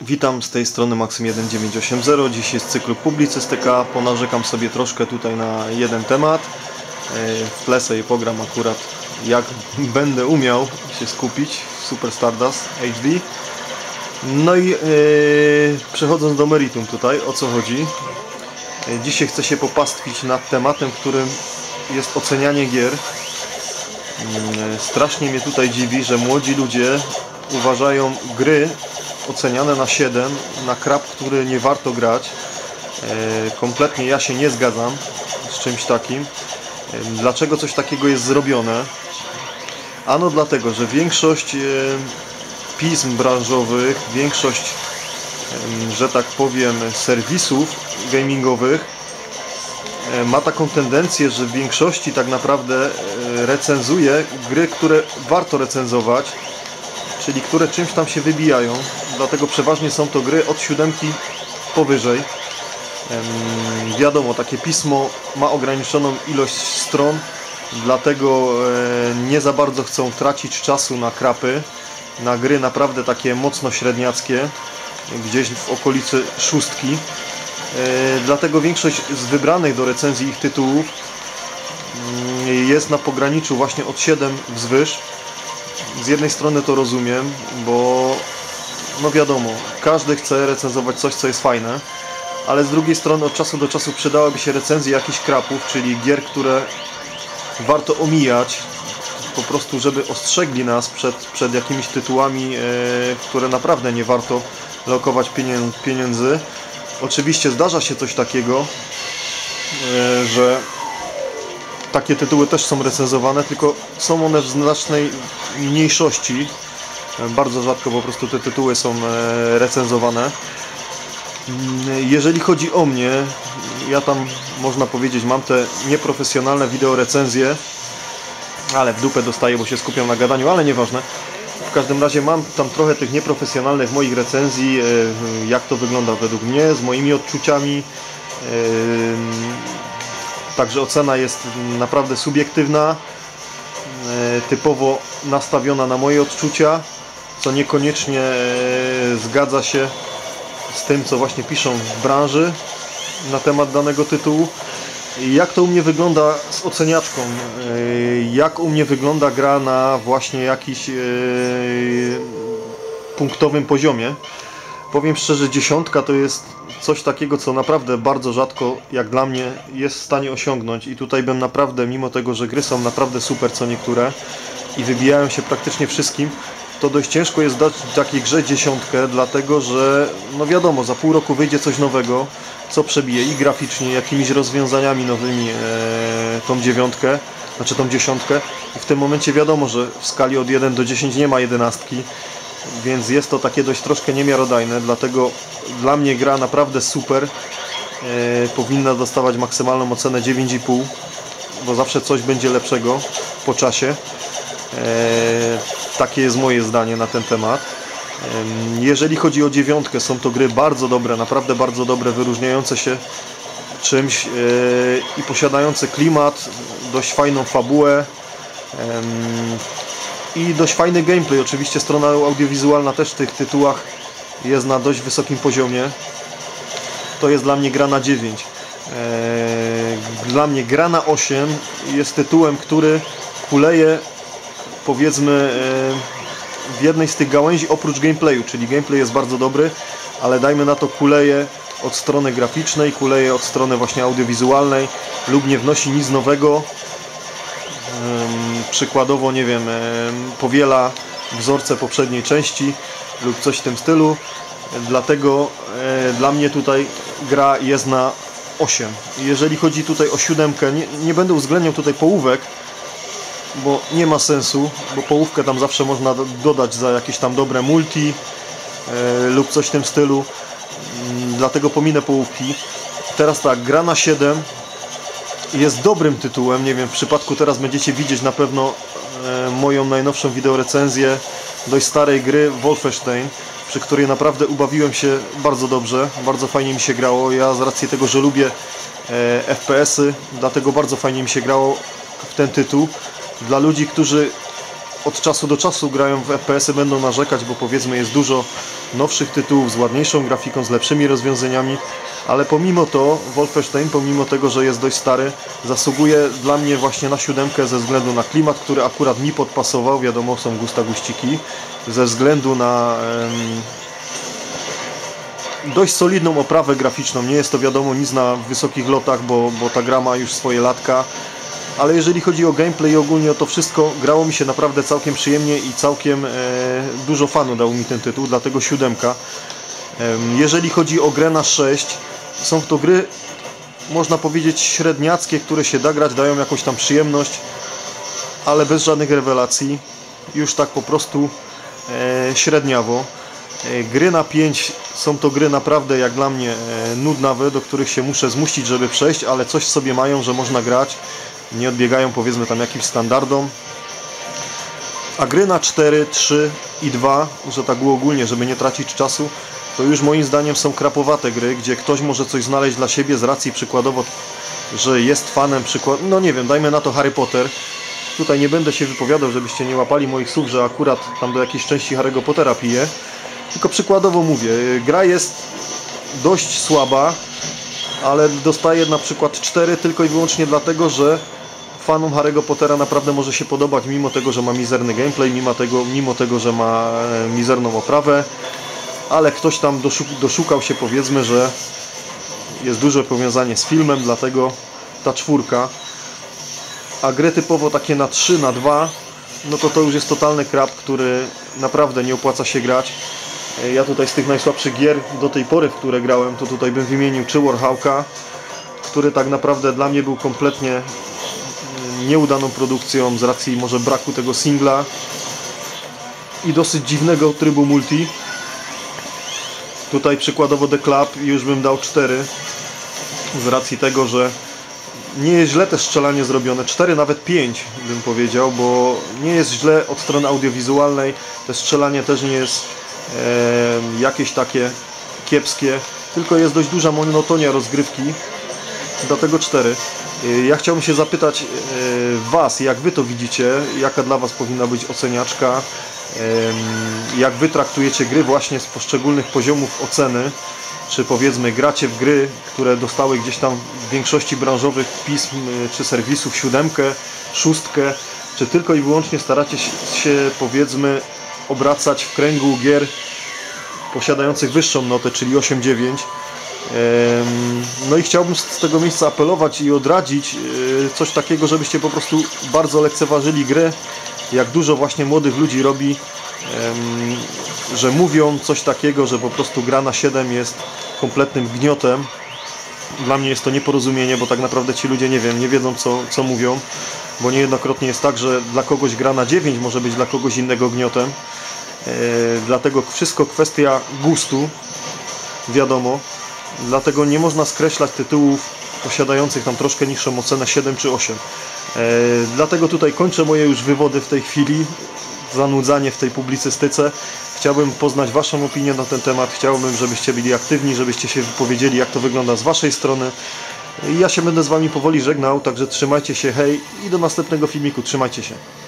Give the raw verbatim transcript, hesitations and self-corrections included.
Witam, z tej strony Maksym jeden dziewięć osiem zero. Dziś jest cykl publicystyka. Ponarzekam sobie troszkę tutaj na jeden temat. W tle sobie pogram akurat, jak będę umiał się skupić w Super Stardust H D. No i yy, przechodząc do meritum tutaj, o co chodzi. Dzisiaj chcę się popastwić nad tematem, którym jest ocenianie gier. Yy, strasznie mnie tutaj dziwi, że młodzi ludzie uważają gry oceniane na siedem, na krab, który nie warto grać. E, kompletnie ja się nie zgadzam z czymś takim. E, dlaczego coś takiego jest zrobione? Ano dlatego, że większość e, pism branżowych, większość, e, że tak powiem, serwisów gamingowych e, ma taką tendencję, że w większości tak naprawdę e, recenzuje gry, które warto recenzować, czyli które czymś tam się wybijają, dlatego przeważnie są to gry od siódemki powyżej. Ehm, wiadomo, takie pismo ma ograniczoną ilość stron, dlatego e, nie za bardzo chcą tracić czasu na krapy, na gry naprawdę takie mocno średniackie, gdzieś w okolicy szóstki. E, dlatego większość z wybranych do recenzji ich tytułów e, jest na pograniczu właśnie od siedem wzwyż. Z jednej strony to rozumiem, bo no wiadomo, każdy chce recenzować coś, co jest fajne, ale z drugiej strony od czasu do czasu przydałaby się recenzje jakichś krapów, czyli gier, które warto omijać, po prostu żeby ostrzegli nas przed, przed jakimiś tytułami, e, które naprawdę nie warto lokować pieniędzy. Oczywiście zdarza się coś takiego, e, że takie tytuły też są recenzowane, tylko są one w znacznej mniejszości. Bardzo rzadko po prostu te tytuły są recenzowane. Jeżeli chodzi o mnie, ja tam, można powiedzieć, mam te nieprofesjonalne wideo recenzje, ale w dupę dostaję, bo się skupiam na gadaniu, ale nieważne. W każdym razie mam tam trochę tych nieprofesjonalnych moich recenzji, jak to wygląda według mnie, z moimi odczuciami. Także ocena jest naprawdę subiektywna, typowo nastawiona na moje odczucia, co niekoniecznie zgadza się z tym, co właśnie piszą w branży na temat danego tytułu. Jak to u mnie wygląda z oceniaczką, jak u mnie wygląda gra na właśnie jakiś punktowym poziomie. Powiem szczerze, dziesiątka to jest coś takiego, co naprawdę bardzo rzadko, jak dla mnie, jest w stanie osiągnąć. I tutaj bym naprawdę, mimo tego, że gry są naprawdę super, co niektóre, i wybijają się praktycznie wszystkim, to dość ciężko jest dać takiej grze dziesiątkę, dlatego że, no wiadomo, za pół roku wyjdzie coś nowego, co przebije i graficznie, jakimiś rozwiązaniami nowymi e, tą dziewiątkę, znaczy tą dziesiątkę. I w tym momencie wiadomo, że w skali od jeden do dziesięciu nie ma jedenastki. Więc jest to takie dość troszkę niemiarodajne, dlatego dla mnie gra naprawdę super. E, powinna dostawać maksymalną ocenę dziewięć i pół, bo zawsze coś będzie lepszego po czasie. E, takie jest moje zdanie na ten temat. E, jeżeli chodzi o dziewiątkę, są to gry bardzo dobre, naprawdę bardzo dobre, wyróżniające się czymś e, i posiadające klimat, dość fajną fabułę. E, I dość fajny gameplay. Oczywiście strona audiowizualna też w tych tytułach jest na dość wysokim poziomie. To jest dla mnie gra na dziewięć. Eee, dla mnie gra na osiem jest tytułem, który kuleje, powiedzmy, e, w jednej z tych gałęzi oprócz gameplayu, czyli gameplay jest bardzo dobry, ale dajmy na to, kuleje od strony graficznej, kuleje od strony właśnie audiowizualnej lub nie wnosi nic nowego. Przykładowo, nie wiem, powiela wzorce poprzedniej części lub coś w tym stylu. Dlatego e, dla mnie tutaj gra jest na osiem. Jeżeli chodzi tutaj o siódemkę, nie, nie będę uwzględniał tutaj połówek, bo nie ma sensu, bo połówkę tam zawsze można do, dodać za jakieś tam dobre multi e, lub coś w tym stylu. Dlatego pominę połówki. Teraz tak, gra na siedem jest dobrym tytułem. Nie wiem, w przypadku teraz będziecie widzieć na pewno e, moją najnowszą wideorecenzję dość starej gry Wolfenstein, przy której naprawdę ubawiłem się bardzo dobrze, bardzo fajnie mi się grało. Ja z racji tego, że lubię e, F P S y, dlatego bardzo fajnie mi się grało w ten tytuł. Dla ludzi, którzy od czasu do czasu grają w F P S y, będą narzekać, bo powiedzmy jest dużo nowszych tytułów z ładniejszą grafiką, z lepszymi rozwiązaniami, ale pomimo to Wolfenstein, pomimo tego, że jest dość stary, zasługuje dla mnie właśnie na siódemkę ze względu na klimat, który akurat mi podpasował, wiadomo, są gusta guściki, ze względu na em, dość solidną oprawę graficzną. Nie jest to wiadomo nic na wysokich lotach, bo, bo ta gra ma już swoje latka, ale jeżeli chodzi o gameplay i ogólnie o to wszystko, grało mi się naprawdę całkiem przyjemnie i całkiem e, dużo fanu dał mi ten tytuł, dlatego siódemka. E, jeżeli chodzi o grę na sześć, są to gry, można powiedzieć, średniackie, które się da grać, dają jakąś tam przyjemność, ale bez żadnych rewelacji, już tak po prostu e, średniawo. E, gry na pięć są to gry naprawdę jak dla mnie e, nudnawe, do których się muszę zmusić, żeby przejść, ale coś w sobie mają, że można grać. Nie odbiegają powiedzmy tam jakimś standardom. A gry na cztery, trzy i dwa, że tak było ogólnie, żeby nie tracić czasu, to już moim zdaniem są krapowate gry, gdzie ktoś może coś znaleźć dla siebie z racji przykładowo, że jest fanem przykład, no nie wiem, dajmy na to Harry Potter. Tutaj nie będę się wypowiadał, żebyście nie łapali moich słów, że akurat tam do jakiejś części Harry'ego Pottera piję. Tylko przykładowo mówię, gra jest dość słaba, ale dostaję na przykład cztery tylko i wyłącznie dlatego, że fanom Harry'ego Pottera naprawdę może się podobać, mimo tego, że ma mizerny gameplay, mimo tego, mimo tego że ma mizerną oprawę, ale ktoś tam doszukał się, powiedzmy, że jest duże powiązanie z filmem, dlatego ta czwórka. A gry typowo takie na trzy, na dwa, no to to już jest totalny krap, który naprawdę nie opłaca się grać. Ja tutaj z tych najsłabszych gier do tej pory, w które grałem, to tutaj bym wymienił czy Warhawka, który tak naprawdę dla mnie był kompletnie nieudaną produkcją z racji może braku tego singla i dosyć dziwnego trybu multi. Tutaj przykładowo The Club już bym dał cztery z racji tego, że nie jest źle też strzelanie zrobione, cztery, nawet pięć bym powiedział, bo nie jest źle od strony audiowizualnej, to strzelanie też nie jest e, jakieś takie kiepskie, tylko jest dość duża monotonia rozgrywki, dlatego cztery. Ja chciałbym się zapytać Was, jak Wy to widzicie, jaka dla Was powinna być oceniaczka, jak Wy traktujecie gry właśnie z poszczególnych poziomów oceny, czy powiedzmy gracie w gry, które dostały gdzieś tam w większości branżowych pism czy serwisów siódemkę, szóstkę, czy tylko i wyłącznie staracie się powiedzmy obracać w kręgu gier posiadających wyższą notę, czyli osiem dziewięć. No i chciałbym z tego miejsca apelować i odradzić coś takiego, żebyście po prostu bardzo lekceważyli grę, jak dużo właśnie młodych ludzi robi, że mówią coś takiego, że po prostu gra na siedem jest kompletnym gniotem. Dla mnie jest to nieporozumienie, bo tak naprawdę ci ludzie nie wiem, nie wiedzą co, co mówią, bo niejednokrotnie jest tak, że dla kogoś gra na dziewięć może być dla kogoś innego gniotem. Dlatego wszystko kwestia gustu, wiadomo. Dlatego nie można skreślać tytułów posiadających tam troszkę niższą ocenę siedem czy osiem. E, dlatego tutaj kończę moje już wywody w tej chwili, zanudzanie w tej publicystyce. Chciałbym poznać Waszą opinię na ten temat, chciałbym, żebyście byli aktywni, żebyście się wypowiedzieli, jak to wygląda z Waszej strony. Ja się będę z Wami powoli żegnał, także trzymajcie się, hej i do następnego filmiku, trzymajcie się.